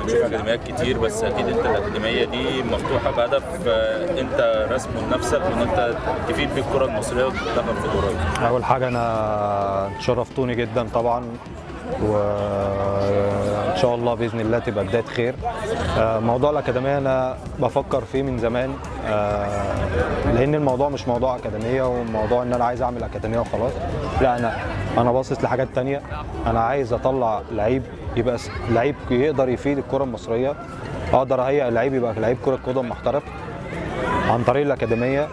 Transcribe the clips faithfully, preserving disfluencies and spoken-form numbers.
بنشوف اكاديميات كتير، بس اكيد انت الاكاديميه دي مفتوحه بهدف انت رسمه لنفسك وان انت تفيد بيه الكره المصريه وتتدخل في دورها. اول حاجه انا شرفتوني جدا طبعا، وان شاء الله باذن الله تبقى بدايه خير. موضوع الاكاديميه انا بفكر فيه من زمان، لان الموضوع مش موضوع اكاديميه وموضوع ان انا عايز اعمل اكاديميه وخلاص، لا انا انا باصص لحاجات تانية. انا عايز اطلع لعيب يبقى لعيب يقدر يفيد الكره المصريه، اقدر اهيئ لعيب يبقى لعيب كره قدم محترف عن طريق الاكاديميه.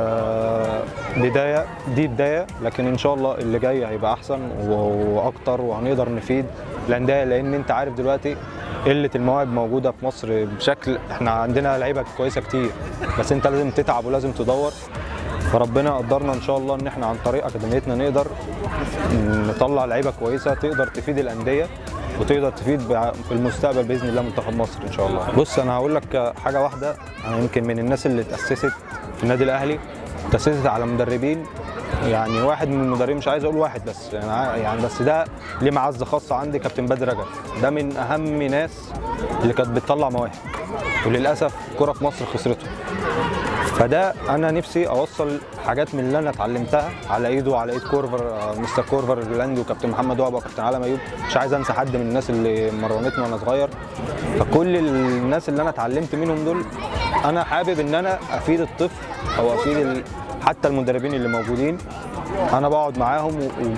آه بدايه دي بدايه، لكن ان شاء الله اللي جاي هيبقى احسن واكتر، وهنقدر نفيد الانديه، لان انت عارف دلوقتي قله المواهب موجوده في مصر بشكل، احنا عندنا لعيبه كويسه كتير، بس انت لازم تتعب ولازم تدور. فربنا قدرنا ان شاء الله ان احنا عن طريق اكاديميتنا نقدر نطلع لعيبه كويسه تقدر تفيد الانديه وتقدر تفيد في المستقبل باذن الله منتخب مصر ان شاء الله. بص انا هقول لك حاجه واحده، انا يمكن من الناس اللي اتاسست في النادي الاهلي، اتاسست على مدربين، يعني واحد من المدربين مش عايز اقول واحد بس يعني، بس ده ليه معزه خاصه عندي، كابتن بدر رجب. ده من اهم ناس اللي كانت بتطلع مواهب، وللاسف الكوره في مصر خسرته. فده انا نفسي اوصل حاجات من اللي انا اتعلمتها على ايده وعلى ايد كورفر، مستر كورفر الهولندي وكابتن محمد وهبه وكابتن علي ايوب. مش عايز انسى حد من الناس اللي مرنتني وانا صغير. فكل الناس اللي انا اتعلمت منهم دول انا حابب ان انا افيد الطفل او افيد ال... حتى المدربين اللي موجودين. انا بقعد معاهم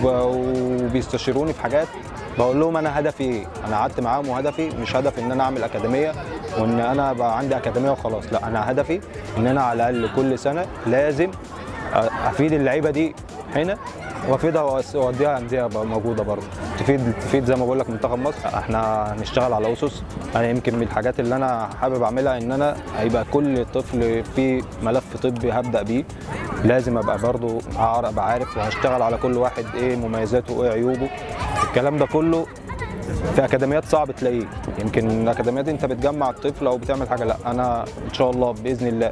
وبيستشيروني في حاجات، بقول لهم انا هدفي ايه. انا قعدت معاهم وهدفي مش هدفي ان انا اعمل اكاديميه وان انا بقى عندي اكاديميه وخلاص، لا انا هدفي ان انا على الاقل كل سنه لازم افيد اللعيبه دي هنا وافيدها واوديها انديه موجوده برضه تفيد تفيد زي ما بقول لك منتخب مصر. احنا هنشتغل على اسس. انا يمكن من الحاجات اللي انا حابب اعملها ان انا هيبقى كل طفل في ملف طبي هبدا بيه، لازم ابقى برضه ابقى عارف، وهشتغل على كل واحد ايه مميزاته وايه عيوبه. الكلام ده كله في اكاديميات صعب تلاقيه، يمكن الاكاديميات انت بتجمع الطفل او بتعمل حاجه، لا انا ان شاء الله باذن الله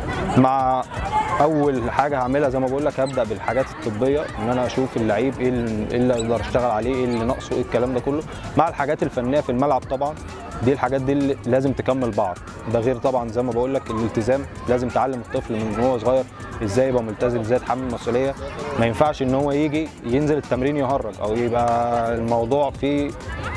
مع اول حاجه هعملها زي ما بقول لك هبدا بالحاجات الطبيه، ان انا اشوف اللعيب ايه اللي اقدر اشتغل عليه، ايه اللي ناقصه، ايه الكلام ده كله، مع الحاجات الفنيه في الملعب طبعا. دي الحاجات دي اللي لازم تكمل بعض. ده غير طبعا زي ما بقول لك الالتزام، لازم تعلم الطفل من هو صغير ازاي يبقى ملتزم، ازاي يتحمل المسؤوليه. ما ينفعش ان هو يجي ينزل التمرين يهرج او يبقى الموضوع فيه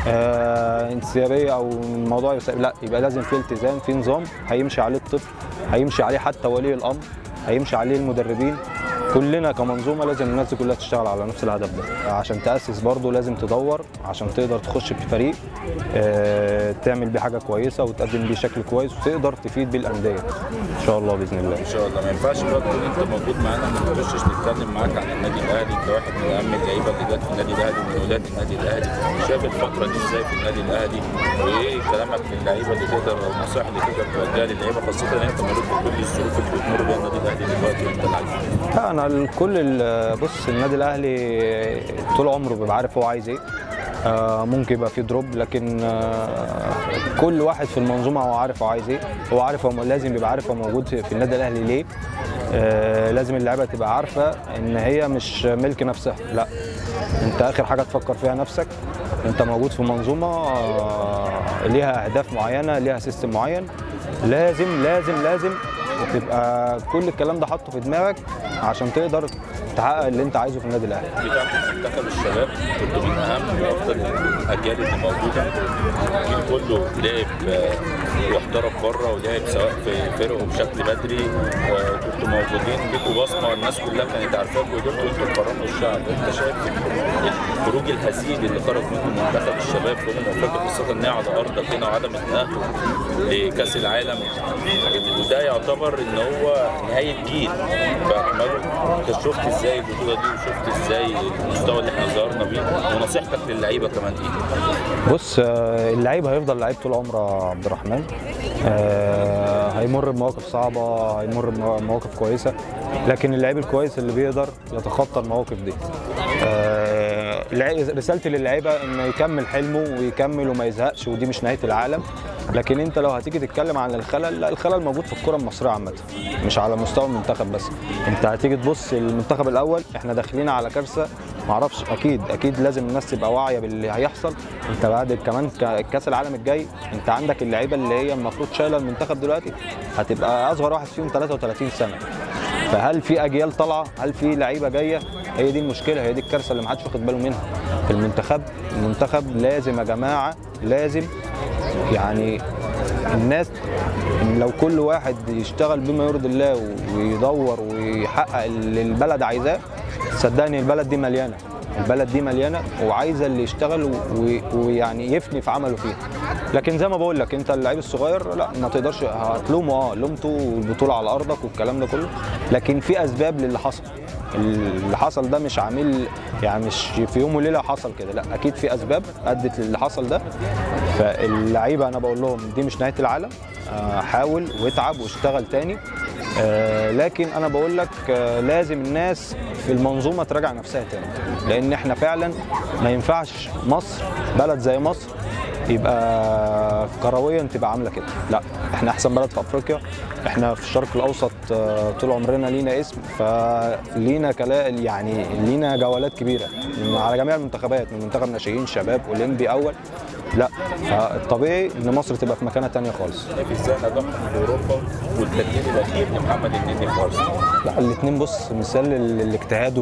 آه انسيابيه او الموضوع يسأل. لا، يبقى لازم فيه التزام، فيه نظام هيمشي عليه الطفل، هيمشي عليه حتى ولي الامر، هيمشي عليه المدربين. كلنا كمنظومه لازم الناس دي كلها تشتغل على نفس الهدف ده. عشان تاسس برضه لازم تدور عشان تقدر تخش في فريق آه تعمل بيه حاجه كويسه وتقدم بيه شكل كويس وتقدر تفيد بيه الانديه ان شاء الله باذن الله. ان شاء الله. ما ينفعش بقى تكون انت موجود معانا ما نخشش نتكلم معاك عن النادي الاهلي. انت واحد من اهم اللعيبه اللي جت في النادي الاهلي ومن ولاد النادي الاهلي. شايف الفتره دي ازاي في النادي الاهلي؟ وايه كلامك للعيبه اللي تقدر او النصائح اللي تقدر توجهها للعيبه، خاصه ان انت مريت بكل الظروف اللي بتمر بيها النادي الاهلي دلوقتي وانت لعيب؟ لا انا كل بص النادي الاهلي طول عمره بيبقى عارف هو عايز ايه. آه ممكن يبقى في دروب، لكن آه كل واحد في المنظومه هو عارف هو عايز ايه، هو عارف هو لازم يبقى عارف هو موجود في النادي الاهلي ليه. آه لازم اللعيبه تبقى عارفه ان هي مش ملك نفسها، لا انت اخر حاجه تفكر فيها نفسك. انت موجود في منظومه آه ليها اهداف معينه، ليها سيستم معين، لازم لازم لازم تبقى كل الكلام ده حاطه في دماغك عشان تقدر تحقق اللي انت عايزه في النادي الاهلي. بتاعت منتخب الشباب كنت من اهم وافضل الاجيال اللي موجوده. الجيل كله لعب واحترف بره ولعب سواء في فرقه بشكل بدري، كنتوا موجودين ليكوا بصمه الناس كلها كانت عارفاكوا وقدرتوا انتوا تفرحوا الشعب. انت شايف الخروج الهزيل اللي خرج منه منتخب الشباب في امم افريقيا، خاصه ان هي على ارضك هنا وعدم التاهل لكاس العالم، وده يعتبر ان هو نهايه جيل باكمله. انت شفت ازاي البطوله دي وشفت ازاي المستوى اللي احنا ظهرنا بيه، ونصيحتك للعيبه كمان ايه؟ بص اللعيب هيفضل لعيب طول عمره عبد الرحمن. آه هيمر بمواقف صعبه، هيمر بمواقف كويسه، لكن اللعيب الكويس اللي بيقدر يتخطى المواقف دي. آه رسالتي للعيبه انه يكمل حلمه ويكمل وما يزهقش، ودي مش نهايه العالم. لكن انت لو هتيجي تتكلم عن الخلل، لا الخلل موجود في الكره المصريه عامه، مش على مستوى المنتخب بس. انت هتيجي تبص المنتخب الاول، احنا داخلين على كارثه معرفش، اكيد اكيد لازم الناس تبقى واعيه باللي هيحصل. انت بعد كمان كاس العالم الجاي انت عندك اللعيبه اللي هي المفروض شايله المنتخب دلوقتي هتبقى اصغر واحد فيهم ثلاثة وثلاثين سنه. فهل في اجيال طالعه؟ هل في لعيبه جايه؟ هي دي المشكله، هي دي الكارثه اللي محدش واخد باله منها في المنتخب. المنتخب لازم يا جماعه، لازم يعني الناس لو كل واحد يشتغل بما يرضي الله ويدور ويحقق اللي البلد عايزاه، صدقني البلد دي مليانه، البلد دي مليانه وعايزه اللي يشتغل ويعني يفني في عمله فيها. لكن زي ما بقول لك انت اللعيب الصغير لا ما تقدرش هتلومه، اه لومته والبطوله على ارضك والكلام ده كله، لكن في اسباب للي حصل. اللي حصل ده مش عامل يعني مش في يوم وليله حصل كده، لا اكيد في اسباب ادت للي حصل ده. فاللعيبه انا بقول لهم دي مش نهايه العالم، حاول واتعب واشتغل تاني. لكن انا بقول لك لازم الناس في المنظومه تراجع نفسها تاني، لان احنا فعلا ما ينفعش مصر بلد زي مصر يبقى كرويا تبقى عامله كده. لا احنا احسن بلد في افريقيا، احنا في الشرق الاوسط طول عمرنا لينا اسم، فلينا كلا يعني لينا جولات كبيره على جميع المنتخبات، من منتخب ناشئين شباب اولمبي اول. لا فالطبيعي ان مصر تبقى في مكانه ثانيه خالص. ازاي نجاح في اوروبا والتدريب الاخير لمحمد النني في ارسنال؟ لا الاثنين بص مثال للاجتهاد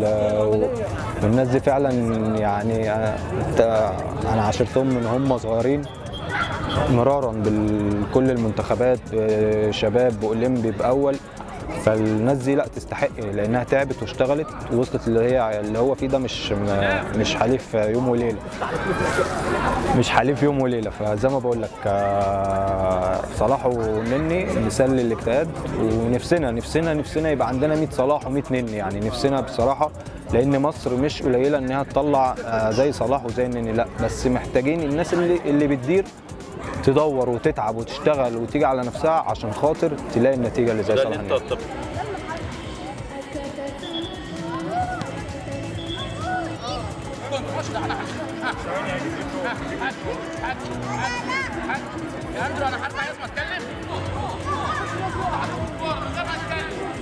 والناس دي فعلا يعني انا عاشرتهم من هم صغيرين مرارا بكل المنتخبات، شباب واولمبي باول. فالناس دي لا تستحق لانها تعبت واشتغلت ووصلت اللي هي اللي هو فيه ده. مش مش حليف يوم وليله، مش حليف يوم وليله. فزي ما بقول لك صلاح ونني مثال للاجتهاد، ونفسنا نفسنا نفسنا يبقى عندنا مية صلاح و100 نني، يعني نفسنا بصراحه، لان مصر مش قليله انها تطلع زي صلاح وزي نني، لا بس محتاجين الناس اللي اللي بتدير تدور وتتعب وتشتغل وتيجي على نفسها عشان خاطر تلاقي النتيجه اللي زي صلاح النني. يا اندرو انا حاسس عايز اتكلم.